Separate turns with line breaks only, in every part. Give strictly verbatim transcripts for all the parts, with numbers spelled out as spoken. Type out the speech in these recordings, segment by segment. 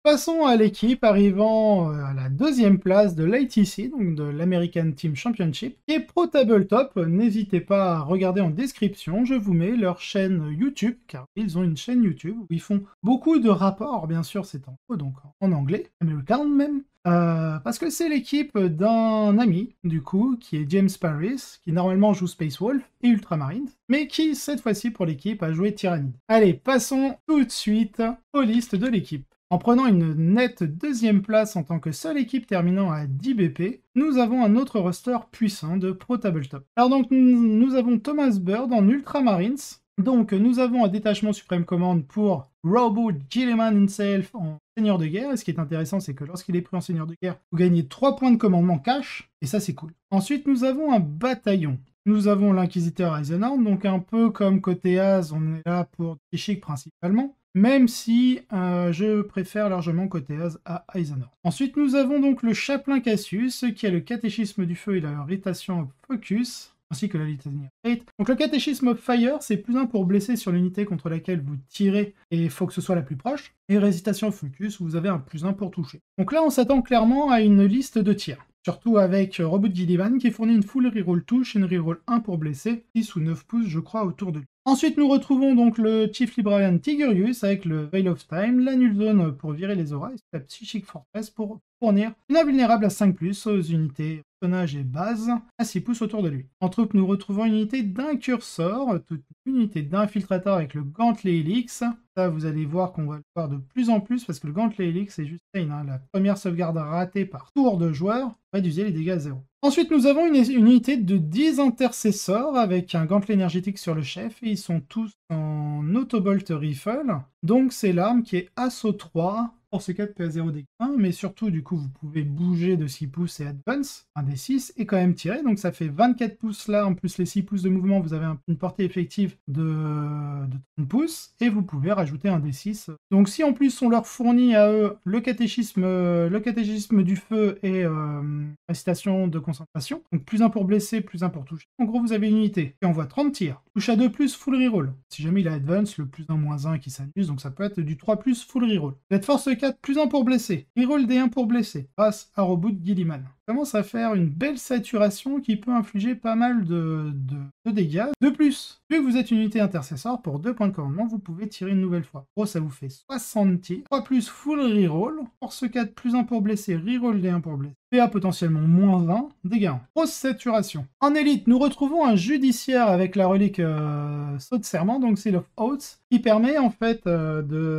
Passons à l'équipe arrivant euh, à la deuxième place de l'A T C, donc de l'American Team Championship, qui est Pro Tabletop. N'hésitez pas à regarder en description, je vous mets leur chaîne YouTube, car ils ont une chaîne YouTube où ils font beaucoup de rapports, bien sûr c'est en donc en anglais, américain même, euh, parce que c'est l'équipe d'un ami, du coup, qui est James Paris, qui normalement joue Space Wolf et Ultramarines, mais qui, cette fois-ci pour l'équipe, a joué Tyrannide. Allez, passons tout de suite aux listes de l'équipe. En prenant une nette deuxième place en tant que seule équipe terminant à dix B P, nous avons un autre roster puissant de Pro Tabletop. Alors donc nous avons Thomas Bird en Ultramarines, donc nous avons un détachement Supreme Command pour Robo Gilliman himself en Seigneur de Guerre, et ce qui est intéressant c'est que lorsqu'il est pris en Seigneur de Guerre, vous gagnez trois points de commandement cash, et ça c'est cool. Ensuite nous avons un bataillon. Nous avons l'Inquisiteur Eisenhorn, donc un peu comme côté Az, on est là pour Chic principalement, même si euh, je préfère largement côté Az à Eisenhorn. Ensuite, nous avons donc le Chaplain Cassius, qui a le Catéchisme du Feu et la Rétation Focus, ainsi que la litanie Fate. Donc le Catéchisme of Fire, c'est plus un pour blesser sur l'unité contre laquelle vous tirez, et il faut que ce soit la plus proche, et Récitation Focus, vous avez un plus un pour toucher. Donc là, on s'attend clairement à une liste de tirs. Surtout avec Robot Gillivan qui fournit une full reroll touche et une reroll un pour blesser, six ou neuf pouces je crois autour de lui. Ensuite nous retrouvons donc le Chief Librarian Tigurius avec le Veil of Time, la Null Zone pour virer les auras et la Psychic Fortress pour fournir une invulnérable à cinq plus aux unités personnage et base à six pouces autour de lui. En troupe nous retrouvons une unité d'un cursor, toute une unité d'infiltrateur avec le Gantelet Helix. Ça vous allez voir qu'on va le voir de plus en plus parce que le Gantelet Helix c'est juste une, hein, la première sauvegarde ratée par tour de joueur, réduisez les dégâts à zéro. Ensuite, nous avons une, une unité de dix intercesseurs avec un gantelet énergétique sur le chef et ils sont tous en Autobolt Rifle. Donc c'est l'arme qui est Assaut trois pour ce quatre P A zéro dégâts un, mais surtout du coup vous pouvez bouger de six pouces et Advance, un des six, et quand même tirer, donc ça fait vingt-quatre pouces là, en plus les six pouces de mouvement, vous avez une portée effective de, de trente pouces, et vous pouvez rajouter un des six. Donc si en plus on leur fournit à eux le catéchisme, le catéchisme du feu et euh, récitation de concentration, donc plus un pour blesser, plus un pour toucher, en gros vous avez une unité qui envoie trente tirs, touche à deux plus, full reroll. Si jamais il a Advance, le plus un moins un qui s'amuse, donc ça peut être du trois plus, full reroll. Vous êtes force quatre, plus un pour blesser, reroll D un pour blesser, grâce à Robot Gilliman. Commence à faire une belle saturation qui peut infliger pas mal de, de, de dégâts. De plus, vu que vous êtes une unité intercesseur, pour deux points de commandement, vous pouvez tirer une nouvelle fois. En gros, ça vous fait soixante tirs, trois plus full reroll, force quatre plus un pour blesser, reroll D un pour blesser, P A potentiellement moins vingt, dégâts un. Grosse saturation. En élite, nous retrouvons un judiciaire avec la relique euh, saut de serment, donc Seal of Oaths, qui permet en fait euh,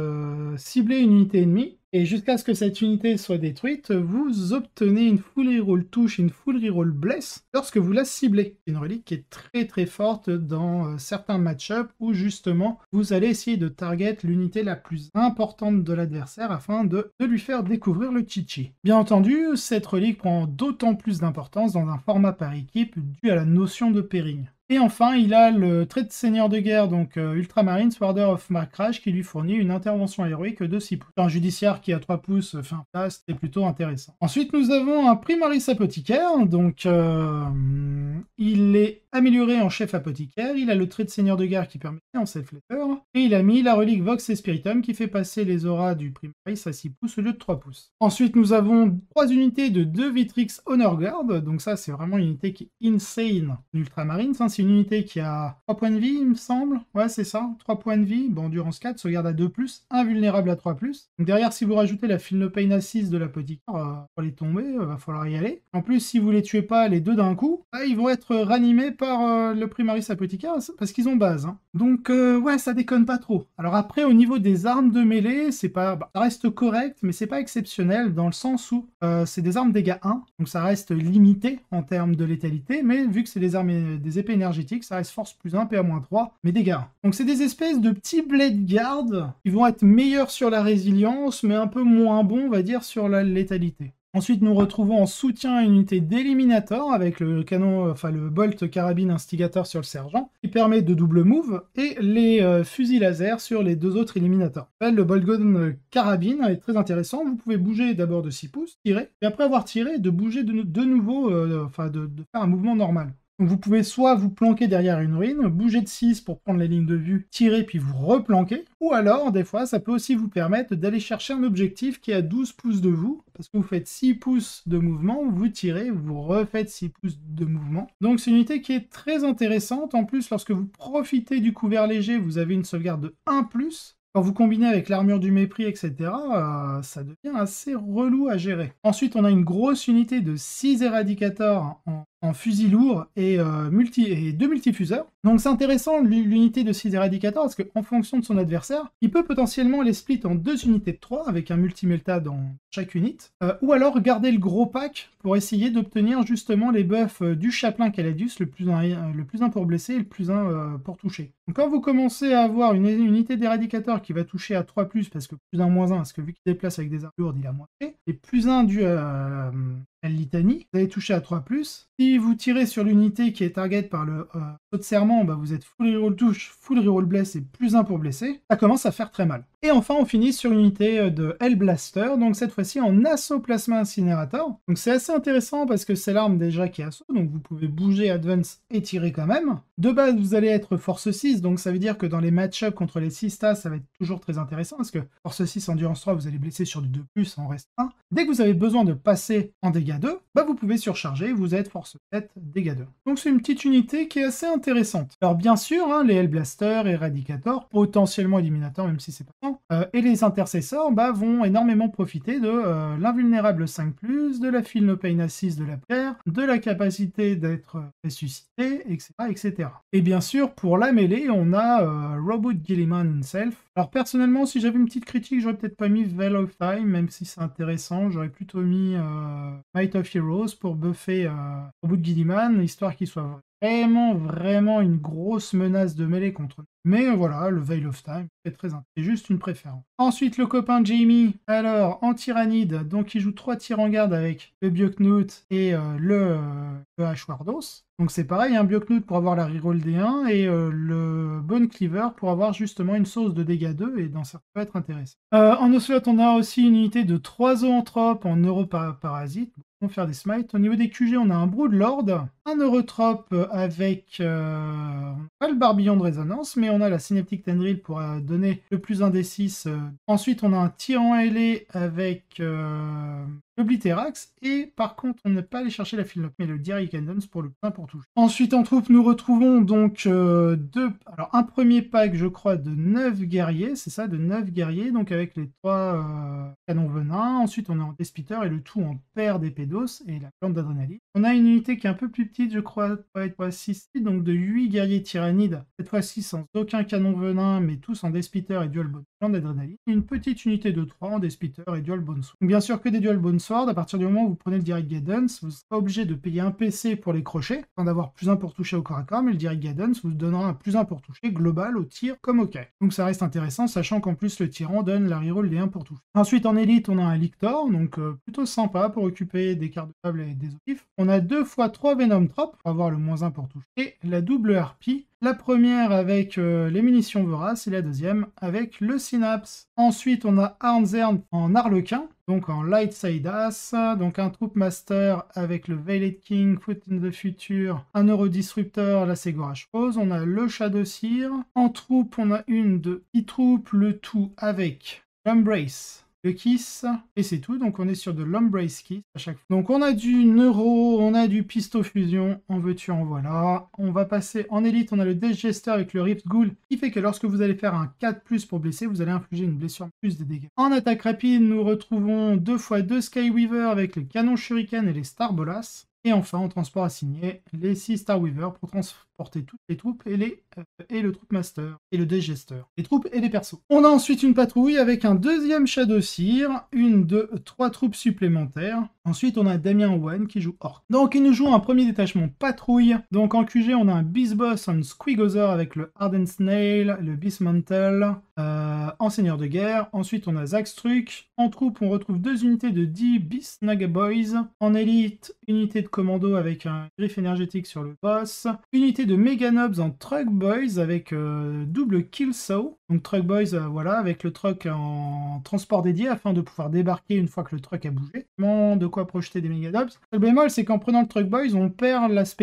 de cibler une unité ennemie. Et jusqu'à ce que cette unité soit détruite, vous obtenez une full reroll touche et une full reroll bless lorsque vous la ciblez. C'est une relique qui est très très forte dans euh, certains match-ups où justement vous allez essayer de target l'unité la plus importante de l'adversaire afin de, de lui faire découvrir le chichi. Bien entendu, cette relique prend d'autant plus d'importance dans un format par équipe dû à la notion de pairing. Et enfin, il a le trait de seigneur de guerre, donc euh, Ultramarines, Warder of Markrash, qui lui fournit une intervention héroïque de six pouces. Un judiciaire qui a trois pouces, fin place, c'est plutôt intéressant. Ensuite, nous avons un Primaris apothicaire, donc euh, il est amélioré en chef apothicaire, il a le trait de seigneur de guerre qui permet en self-letter, et il a mis la relique Vox et Spiritum qui fait passer les auras du Primaris à six pouces au lieu de trois pouces. Ensuite, nous avons trois unités de deux Vitrix Honor Guard, donc ça c'est vraiment une unité qui est insane, Ultramarines, hein, c'est une unité qui a trois points de vie, il me semble. Ouais, c'est ça, trois points de vie, bon, endurance quatre, sauvegarde à deux plus, invulnérable à trois plus. Donc derrière, si vous rajoutez la Feel No Pain à six de l'apothicaire, euh, pour les tomber, euh, va falloir y aller. En plus, si vous les tuez pas les deux d'un coup, là, ils vont être ranimés par euh, le Primaris apothicaire, parce qu'ils ont base. Hein. Donc, euh, ouais, ça déconne pas trop. Alors après, au niveau des armes de mêlée, c'est pas... Bah, ça reste correct, mais c'est pas exceptionnel, dans le sens où euh, c'est des armes dégâts un, donc ça reste limité en termes de létalité, mais vu que c'est des armes des épées énergétiques, ça reste force plus un, P A moins trois, mais dégâts. Donc c'est des espèces de petits blade guard qui vont être meilleurs sur la résilience, mais un peu moins bons, on va dire, sur la létalité. Ensuite, nous retrouvons en soutien une unité d'Eliminator avec le canon, enfin le Bolt Carabine Instigator sur le sergent, qui permet de double move, et les euh, fusils laser sur les deux autres Eliminators. Le Bolt Gun Carabine est très intéressant, vous pouvez bouger d'abord de six pouces, tirer, et après avoir tiré, de bouger de, de nouveau, euh, enfin de, de faire un mouvement normal. Donc vous pouvez soit vous planquer derrière une ruine, bouger de six pour prendre la ligne de vue, tirer puis vous replanquer, ou alors des fois ça peut aussi vous permettre d'aller chercher un objectif qui est à douze pouces de vous, parce que vous faites six pouces de mouvement, vous tirez, vous refaites six pouces de mouvement. Donc c'est une unité qui est très intéressante, en plus lorsque vous profitez du couvert léger, vous avez une sauvegarde de un plus. Quand vous combinez avec l'armure du mépris, et cetera, euh, ça devient assez relou à gérer. Ensuite, on a une grosse unité de six éradicateurs en, en fusil lourd et, euh, multi, et deux multifuseurs. Donc c'est intéressant l'unité de six éradicateurs parce qu'en fonction de son adversaire, il peut potentiellement les split en deux unités de trois avec un multimelta dans chaque unité, euh, ou alors garder le gros pack pour essayer d'obtenir justement les buffs euh, du chaplain Caladius, le plus un, le plus un pour blesser et le plus un euh, pour toucher. Donc quand vous commencez à avoir une, une unité d'éradicateur qui va toucher à trois plus, parce que plus un moins un, parce que vu qu'il déplace avec des armes lourdes, il a moins fait, et plus un dû à, à litanie, vous allez toucher à trois plus. Si vous tirez sur l'unité qui est target par le euh, saut de serment, bah vous êtes full reroll touche, full reroll bless et plus un pour blesser, ça commence à faire très mal. Et enfin on finit sur une unité de Hellblaster, donc cette fois-ci en assaut plasma incinérateur. Donc c'est assez intéressant parce que c'est l'arme déjà qui est assaut, donc vous pouvez bouger, advance et tirer quand même. De base vous allez être force six, donc ça veut dire que dans les match-up contre les six stats, ça va être toujours très intéressant, parce que force six, endurance trois, vous allez blesser sur du deux plus, en reste un. Dès que vous avez besoin de passer en dégâts deux, bah vous pouvez surcharger, vous êtes force sept, dégâts deux. Donc c'est une petite unité qui est assez intéressante. Alors bien sûr, hein, les Hellblaster, Eradicator, potentiellement éliminateurs, même si c'est pas tant, euh, et les intercesseurs bah, vont énormément profiter de euh, l'invulnérable cinq plus, de la Feel No Pain à six de la pierre, de la capacité d'être ressuscité, et cetera, et cetera. Et bien sûr, pour la mêlée, on a euh, Robot Gilliman himself. Alors personnellement, si j'avais une petite critique, j'aurais peut-être pas mis Veil of Time, même si c'est intéressant. J'aurais plutôt mis euh, Might of Heroes pour buffer euh, Robot Gilliman, histoire qu'il soit vraiment, vraiment une grosse menace de mêlée contre nous. Mais euh, voilà, le Veil of Time, c'est très intéressant. C'est juste une préférence. Ensuite, le copain Jamie, alors, en tyrannide, donc il joue trois tirs en garde avec le Bioknout et euh, le, euh, le Ashwardos. Donc c'est pareil, un Bioknout pour avoir la reroll D un et euh, le Bone Cleaver pour avoir justement une sauce de dégâts deux et dans ça peut être intéressant. Euh, en Ocelot, on a aussi une unité de trois zoanthropes en neuroparasite. Pour faire des smites. Au niveau des Q G, on a un Broodlord, un Neurotrope avec euh, pas le Barbillon de résonance, mais on a la Synaptic Tendril pour euh, donner le plus un des six. Euh. Ensuite, on a un Tyran ailé avec euh, le Bliterax, et par contre, on n'est pas allé chercher la Philnock, mais le Direct Candence pour le pain pour toucher. Ensuite, en troupe, nous retrouvons donc euh, deux, alors un premier pack, je crois, de neuf guerriers, c'est ça, de neuf guerriers, donc avec les trois euh, canons venin. Ensuite, on est en Despitter et le tout en paire d'épée d'os et la plante d'adrénaline. On a une unité qui est un peu plus petite, je crois, va être six, donc de huit guerriers tyrannides, cette fois-ci sans aucun canon venin, mais tous en Despitter et dual bone plante d'adrénaline. Une petite unité de trois en Despitter et dual bone sword. Donc, bien sûr que des dual bone sword, à partir du moment où vous prenez le Direct Guidance, vous serez pas obligé de payer un P C pour les crochets, afin d'avoir plus un pour toucher au corps à corps, mais le Direct Guidance vous donnera un plus un pour toucher global au tir comme au caille. Donc ça reste intéressant, sachant qu'en plus le tyran donne la reroll des un pour toucher. Ensuite en élite, on a un Lictor, donc euh, plutôt sympa pour occuper des cartes de table et des optifs. On a deux fois trois Venom Trop pour avoir le moins un pour toucher, et la double harpie. La première avec euh, les munitions voraces et la deuxième avec le synapse. Ensuite, on a Arnzern en Arlequin, donc en Light Side Ass, donc un Troop Master avec le Veiled King, Foot in the Future, un Neurodisruptor, la Ségorage Rose. On a le Shadow Seer. En troupe, on a une de e-troupe, le tout avec l'Embrace, le Kiss, et c'est tout. Donc on est sur de l'Embrace Kiss à chaque fois. Donc on a du Neuro, on a du Pisto Fusion, en veux-tu, en voilà. On va passer en élite, on a le Death Jester avec le Rift Ghoul, qui fait que lorsque vous allez faire un quatre plus pour blesser, vous allez infliger une blessure plus de dégâts. En attaque rapide, nous retrouvons deux fois deux Skyweaver avec les canons Shuriken et les Star Bolas. Et enfin, en transport assigné, les six Star Weaver pour transporter toutes les troupes et, les, euh, et le Troop Master et le Digester. Les troupes et les persos. On a ensuite une patrouille avec un deuxième Shadow Seer, une de trois troupes supplémentaires. Ensuite, on a Damien Owen qui joue Orc. Donc, il nous joue un premier détachement patrouille. Donc, en Q G, on a un Beast Boss en Squigosaur avec le Hardened Snail, le Beast Mantle, euh, en Seigneur de Guerre. Ensuite, on a Zagstruck. En troupe, on retrouve deux unités de dix Beast Naga Boys. En élite, unité de commando avec un griffe énergétique sur le boss. Unité de Meganobs en Truck Boys avec euh, double Kill Saw. Donc Truck Boys, euh, voilà, avec le truck en transport dédié afin de pouvoir débarquer une fois que le truck a bougé. Vraiment de quoi projeter des Meganobs. Le bémol, c'est qu'en prenant le Truck Boys, on perd l'aspect goff.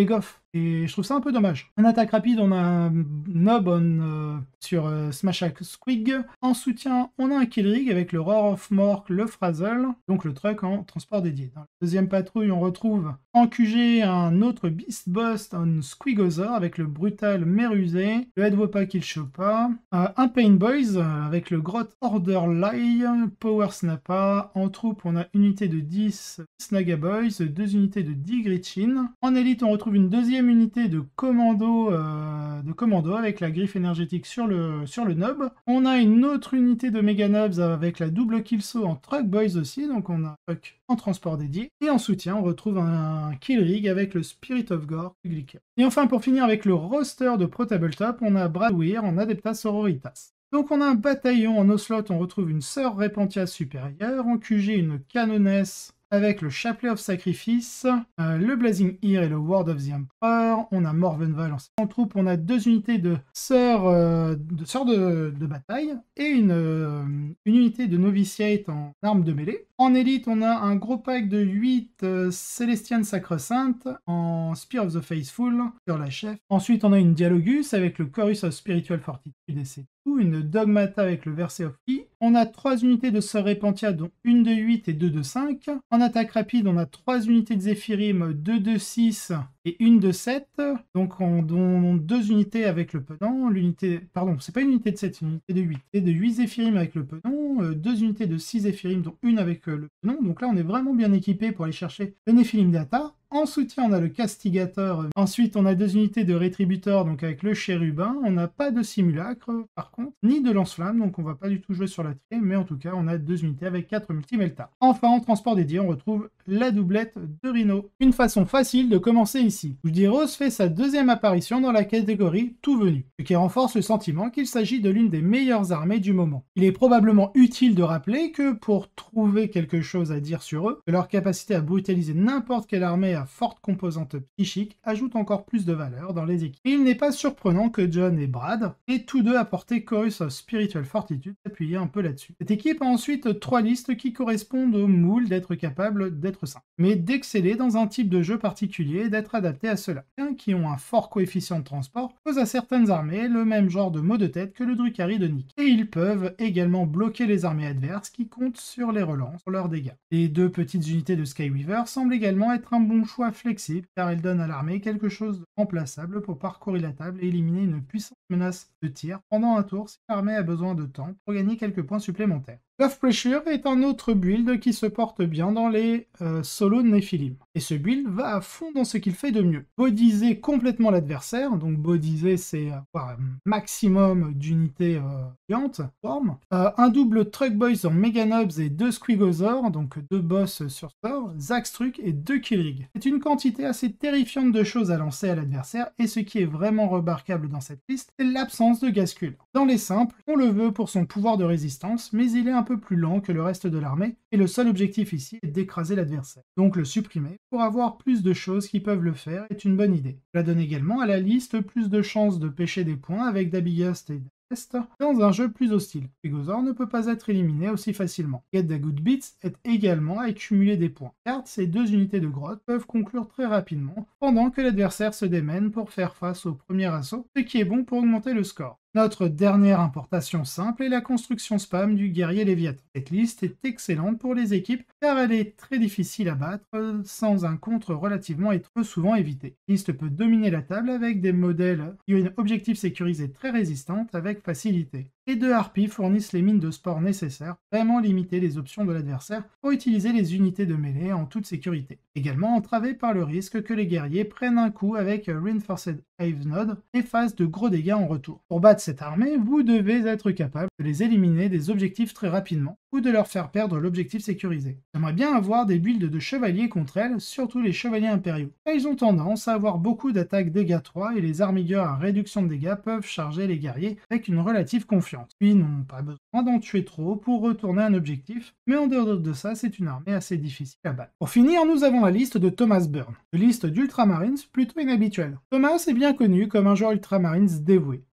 et je trouve ça un peu dommage. En attaque rapide, on a un Nob on, euh, sur euh, Smash Axe Squig. En soutien, on a un Killrig avec le Roar of Mork, le Frazzle, donc le truck en transport dédié. Dans la deuxième patrouille, on retrouve en Q G un autre Beast Boss on Squigosaur avec le Brutal Merusé, le Headwopa Killshopa, euh, un Pain Boys avec le Grot Order Lie, Power Snappa. En troupe, on a une unité de dix Snaga Boys, deux unités de dix Gritchin. En élite, on retrouve une deuxième unité de commando, euh, de commando avec la griffe énergétique sur le, sur le Nob. On a une autre unité de Mega Nobs avec la double Killsaw en Truck Boys aussi, donc on a un truck en transport dédié. Et en soutien, on retrouve un Killrig avec le Spirit of Gore, Glicker. Et enfin, pour finir avec le roster de Pro Tabletop, on a Brad Weir en Adeptas Sororitas. Donc on a un bataillon en Ocelot, on retrouve une Sœur Repentia supérieure, en Q G une Canoness avec le Chapelet of Sacrifice, euh, le Blazing Ear et le Ward of the Emperor. On a Morvenval en troupe, on a deux unités de sœurs euh, de, sœurs de, de bataille et une, euh, une unité de Novitiate en armes de mêlée. En élite, on a un gros pack de huit euh, Célestian Sacre-Sainte en Spear of the Faithful sur la chef. Ensuite, on a une Dialogus avec le Chorus of Spiritual Fortitude et c'est tout. Une Dogmata avec le Verset of Key. On a trois unités de Sœur Repentia, dont une de huit et deux de cinq. En attaque rapide, on a trois unités de Zephyrim, deux de six et une de sept. Donc, on dont deux unités avec le Penant. L'unité, pardon, c'est pas une unité de sept, c'est une unité de huit. Et de huit Zephyrim avec le Penant, euh, deux unités de six Zephyrim, dont une avec euh, le Penant. Donc là, on est vraiment bien équipé pour aller chercher le Nephilim Data. En soutien, on a le Castigator. Ensuite, on a deux unités de Rétributeur, donc avec le Chérubin. On n'a pas de Simulacre, par contre, ni de Lance-Flamme, donc on va pas du tout jouer sur la triée, mais en tout cas, on a deux unités avec quatre Multimelta. Enfin, en transport dédié, on retrouve la doublette de Rhino. Une façon facile de commencer ici. Rose fait sa deuxième apparition dans la catégorie Tout Venu, ce qui renforce le sentiment qu'il s'agit de l'une des meilleures armées du moment. Il est probablement utile de rappeler que, pour trouver quelque chose à dire sur eux, que leur capacité à brutaliser n'importe quelle armée à forte composante psychique ajoute encore plus de valeur dans les équipes. Et il n'est pas surprenant que John et Brad aient tous deux apporté Chorus of Spiritual Fortitude, appuyé un peu là-dessus. Cette équipe a ensuite trois listes qui correspondent au moule d'être capable d'être simple, mais d'exceller dans un type de jeu particulier et d'être adapté à cela. Qui ont un fort coefficient de transport posent à certaines armées le même genre de mot de tête que le Drukhari de Nick. Et ils peuvent également bloquer les armées adverses qui comptent sur les relances pour leurs dégâts. Les deux petites unités de Skyweaver semblent également être un bon choix flexible car elles donnent à l'armée quelque chose de remplaçable pour parcourir la table et éliminer une puissante menace de tir pendant un tour si l'armée a besoin de temps pour gagner quelques points supplémentaires. Love Pressure est un autre build qui se porte bien dans les euh, solos de Nephilim. Et ce build va à fond dans ce qu'il fait de mieux. Bodiser complètement l'adversaire, donc bodiser c'est avoir un maximum d'unités euh, gigantes, forme. Euh, un double Truck Boys en Mega Nobs et deux Squigosaurs, donc deux boss sur store, Zaxtruck et deux Killrig. C'est une quantité assez terrifiante de choses à lancer à l'adversaire, et ce qui est vraiment remarquable dans cette liste, c'est l'absence de Gascule. Dans les simples, on le veut pour son pouvoir de résistance, mais il est un peu plus lent que le reste de l'armée, et le seul objectif ici est d'écraser l'adversaire. Donc le supprimer, pour avoir plus de choses qui peuvent le faire, est une bonne idée. Cela donne également à la liste plus de chances de pêcher des points avec Dabigast et Dest dans un jeu plus hostile. Squigosaur ne peut pas être éliminé aussi facilement. Get the Good Beats aide également à accumuler des points, car ces deux unités de grotte peuvent conclure très rapidement, pendant que l'adversaire se démène pour faire face au premier assaut, ce qui est bon pour augmenter le score. Notre dernière importation simple est la construction spam du guerrier Léviathan. Cette liste est excellente pour les équipes car elle est très difficile à battre sans un contre relativement et trop souvent évité. La liste peut dominer la table avec des modèles qui ont une objectif sécurisé très résistante avec facilité. Les deux harpies fournissent les mines de sport nécessaires, vraiment limiter les options de l'adversaire pour utiliser les unités de mêlée en toute sécurité. Également entravées par le risque que les guerriers prennent un coup avec Reinforced Hive Node et fassent de gros dégâts en retour. Pour battre cette armée, vous devez être capable de les éliminer des objectifs très rapidement ou de leur faire perdre l'objectif sécurisé. J'aimerais bien avoir des builds de chevaliers contre elles, surtout les chevaliers impériaux. Et ils ont tendance à avoir beaucoup d'attaques dégâts trois et les armigueurs à réduction de dégâts peuvent charger les guerriers avec une relative confiance. Puis n'ont pas besoin d'en tuer trop pour retourner un objectif, mais en dehors de ça, c'est une armée assez difficile à battre. Pour finir, nous avons la liste de Thomas Byrne, une liste d'Ultramarines plutôt inhabituelle. Thomas est bien connu comme un joueur Ultramarines dévoué,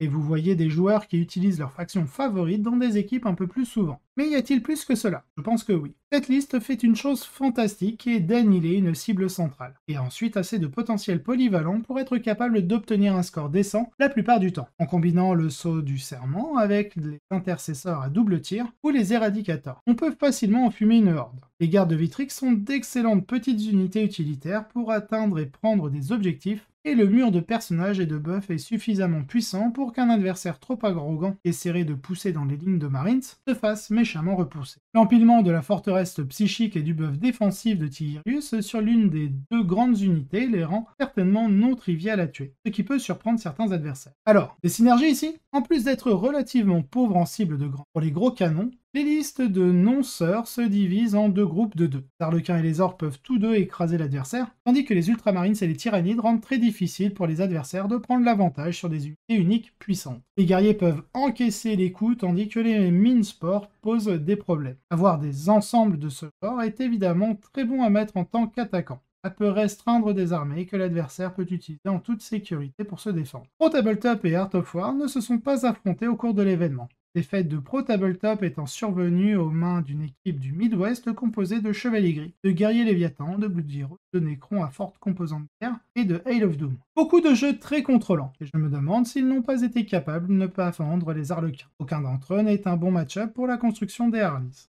et vous voyez des joueurs qui utilisent leur faction favorite dans des équipes un peu plus souvent. Mais y a-t-il plus que cela? Je pense que oui. Cette liste fait une chose fantastique qui est d'annihiler une cible centrale, et ensuite assez de potentiel polyvalent pour être capable d'obtenir un score décent la plupart du temps, en combinant le sceau du serment avec les intercesseurs à double tir ou les éradicators. On peut facilement enfumer une horde. Les gardes de Vitrix sont d'excellentes petites unités utilitaires pour atteindre et prendre des objectifs, et le mur de personnages et de buffs est suffisamment puissant pour qu'un adversaire trop arrogant qui essaierait de pousser dans les lignes de Marines se fasse méchamment repousser. L'empilement de la forteresse psychique et du buff défensif de Tigirius sur l'une des deux grandes unités les rend certainement non triviales à tuer, ce qui peut surprendre certains adversaires. Alors, des synergies ici? En plus d'être relativement pauvres en cible de grands pour les gros canons, les listes de non-sœurs se divisent en deux groupes de deux. Harlequins et les orques peuvent tous deux écraser l'adversaire, tandis que les ultramarines et les tyrannides rendent très difficile pour les adversaires de prendre l'avantage sur des unités uniques puissantes. Les guerriers peuvent encaisser les coups, tandis que les mines sport posent des problèmes. Avoir des ensembles de ce genre est évidemment très bon à mettre en tant qu'attaquant. Ça peut restreindre des armées que l'adversaire peut utiliser en toute sécurité pour se défendre. Pro Tabletop et Art of War ne se sont pas affrontés au cours de l'événement. Défaite de Pro Tabletop étant survenue aux mains d'une équipe du Midwest composée de Chevaliers Gris, de Guerriers Léviathan, de Blood Heroes, de Necrons à forte composante guerre et de Hail of Doom. Beaucoup de jeux très contrôlants, et je me demande s'ils n'ont pas été capables de ne pas vendre les Harlequins. Aucun d'entre eux n'est un bon match-up pour la construction des Harleys.